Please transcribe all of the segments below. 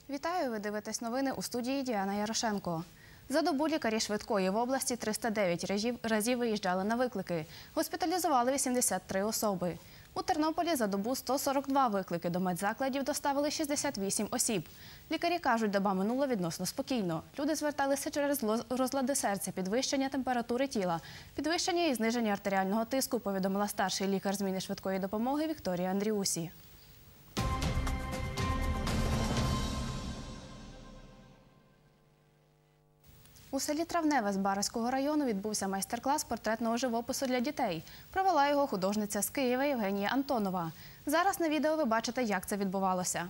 Вітаю! Ви дивитесь новини у студії Діана Ярошенко. За добу лікарі швидкої в області 309 разів виїжджали на виклики. Госпіталізували 83 особи. У Тернополі за добу 142 виклики до медзакладів доставили 68 осіб. Лікарі кажуть, доба минула відносно спокійно. Люди зверталися через розлади серця, підвищення температури тіла, підвищення і зниження артеріального тиску, повідомила старший лікар зміни швидкої допомоги Вікторія Андріусі. У селі Травневе з Барського району відбувся майстер-клас портретного живопису для дітей. Провела його художниця з Києва Євгенія Антонова. Зараз на відео ви бачите, як це відбувалося.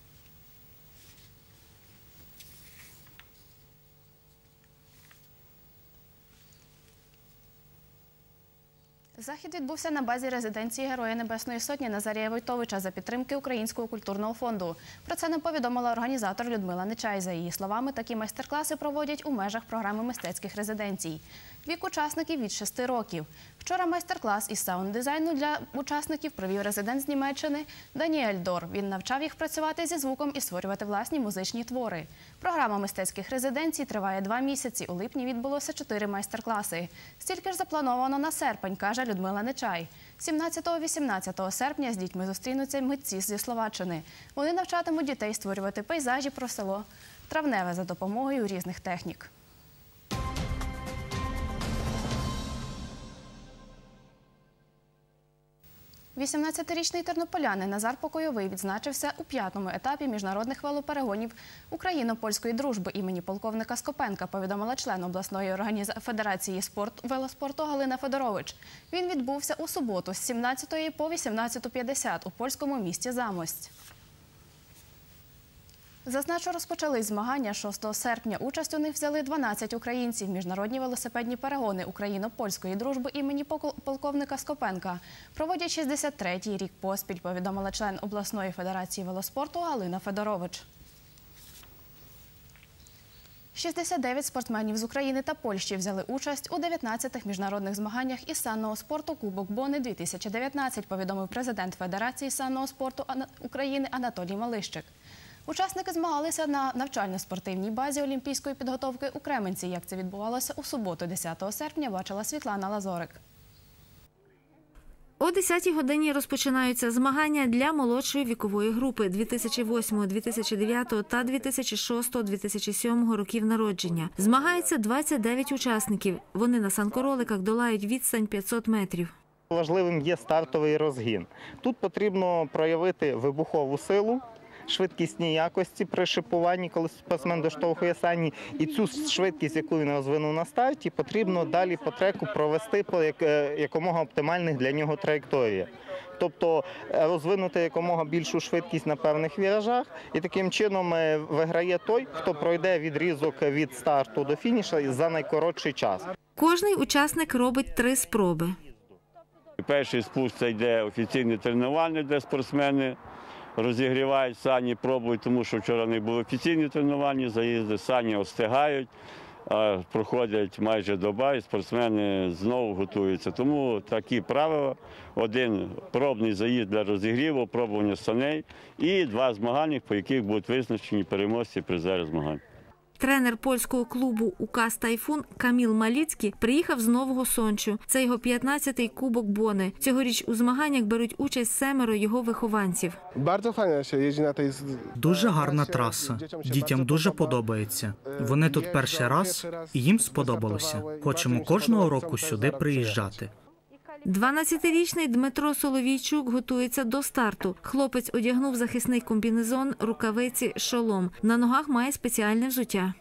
Захід відбувся на базі резиденції Героя Небесної Сотні Назарія Войтовича за підтримки Українського культурного фонду. Про це нам повідомила організатор Людмила Нечай. За її словами, такі майстер-класи проводять у межах програми мистецьких резиденцій. Вік учасників від 6 років. Вчора майстер-клас із саунд-дизайну для учасників провів резидент з Німеччини Даніель Дор. Він навчав їх працювати зі звуком і створювати власні музичні твори. Програма мистецьких резиденцій триває 2 місяці. У липні відбулося 4 майстер-класи. Стільки ж заплановано на серпень, каже Людмила Нечай. 17-18 серпня з дітьми зустрінуться митці зі Словаччини. Вони навчатимуть дітей створювати пейзажі про село Травневе за допомогою різних технік. 18-річний тернополянин Назар Покойовий відзначився у 5-му етапі міжнародних велоперегонів Україно-польської дружби імені полковника Скопенка, повідомила член обласної федерації велоспорту Галина Федорович. Він відбувся у суботу з 17 по 18:50 у польському місті Замость. Зазначу, розпочались змагання 6 серпня. Участь у них взяли 12 українців. Міжнародні велосипедні перегони Україно-польської дружби імені полковника Скопенка проводять 63-й рік поспіль, повідомила член обласної федерації велоспорту Галина Федорович. 69 спортсменів з України та Польщі взяли участь у 19-х міжнародних змаганнях із санного спорту «Кубок Бони-2019», повідомив президент Федерації санного спорту України Анатолій Малищик. Учасники змагалися на навчально-спортивній базі олімпійської підготовки у Кременці. Як це відбувалося у суботу, 10 серпня, бачила Світлана Лазорик. О 10-й годині розпочинаються змагання для молодшої вікової групи 2008, 2009 та 2006, 2007 років народження. Змагаються 29 учасників. Вони на санкороликах долають відстань 500 метрів. Важливим є стартовий розгін. Тут потрібно проявити вибухову силу, швидкісні якості при шипуванні, коли спортсмен доштовхує сані. І цю швидкість, яку він розвинув на старті, потрібно далі по треку провести по якомога оптимальних для нього траєкторіях. Тобто розвинути якомога більшу швидкість на певних віражах. І таким чином виграє той, хто пройде відрізок від старту до фінішу за найкоротший час. Кожний учасник робить 3 спроби. Перший спуск – це йде офіційне тренування, де спортсмени розігрівають сані, пробують, тому що вчора в них були офіційні тренування, заїзди, сані остигають, проходять майже доба і спортсмени знову готуються. Тому такі правила: 1 пробний заїзд для розігріву, пробування саней і 2 змагання, по яких будуть визначені переможці, призери змагань. Тренер польського клубу «УКАС Тайфун» Каміл Маліцький приїхав з Нового Сончу. Це його 15-й Кубок Бони. Цьогоріч у змаганнях беруть участь 7 його вихованців. Дуже гарна траса. Дітям дуже подобається. Вони тут перший раз і їм сподобалося. Хочемо кожного року сюди приїжджати. 12-річний Дмитро Соловійчук готується до старту. Хлопець одягнув захисний комбінезон, рукавиці, шолом. На ногах має спеціальне взуття.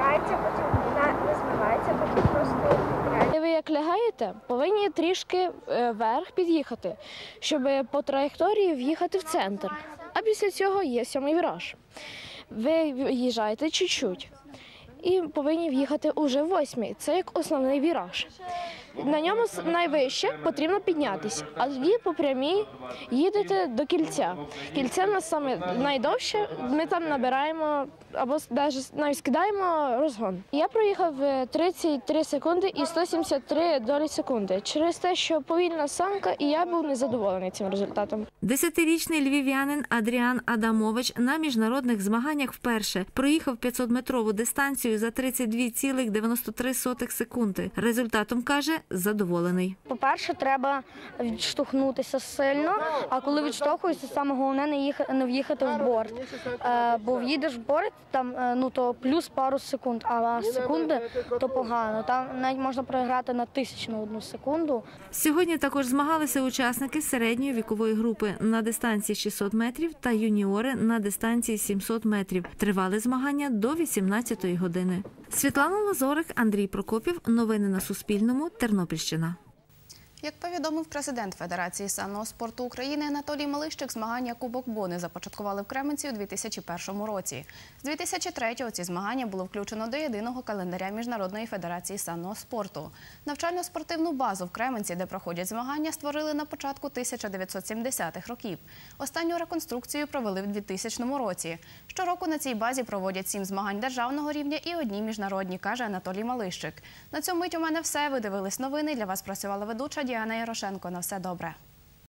Ви як лягаєте, повинні трішки вверх під'їхати, щоб по траєкторії в'їхати в центр. А після цього є 7-й віраж. Ви в'їжджаєте чуть-чуть і повинні в'їхати уже в 8-й. Це як основний віраж. на ньому найвище потрібно піднятися, а тоді по прямій їдете до кільця. Кільце в нас саме найдовше, ми там набираємо або навіть скидаємо розгон. Я проїхав 33 секунди і 173 долі секунди через те, що повільна самка, і я був незадоволений цим результатом. 10-річний львів'янин Адріан Адамович на міжнародних змаганнях вперше проїхав 500-метрову дистанцію за 32,93 секунди. Результатом, каже, задоволений. По-перше, треба відштовхнутися сильно, а коли відштовхуєшся, саме головне не в'їхати в борт. Бо в'їдеш в борт, там, то плюс пару секунд, а секунди – то погано. Там навіть можна програти на 1/1000 секунду. Сьогодні також змагалися учасники середньої вікової групи на дистанції 600 метрів та юніори на дистанції 700 метрів. Тривали змагання до 18-ї години. Світлана Лазорик, Андрій Прокопів. Новини на Суспільному. Тернопільщина. Як повідомив президент Федерації санного спорту України Анатолій Малищик, змагання Кубок Бони започаткували в Кременці у 2001 році. З 2003-го ці змагання було включено до єдиного календаря Міжнародної федерації санного спорту. Навчально-спортивну базу в Кременці, де проходять змагання, створили на початку 1970-х років. Останню реконструкцію провели в 2000 році. Щороку на цій базі проводять 7 змагань державного рівня і 1 міжнародні, каже Анатолій Малищик. На цьому мить у мене все. Ви дивились новини. Для вас працювала ведуча Діана Ярошенко. На все добре.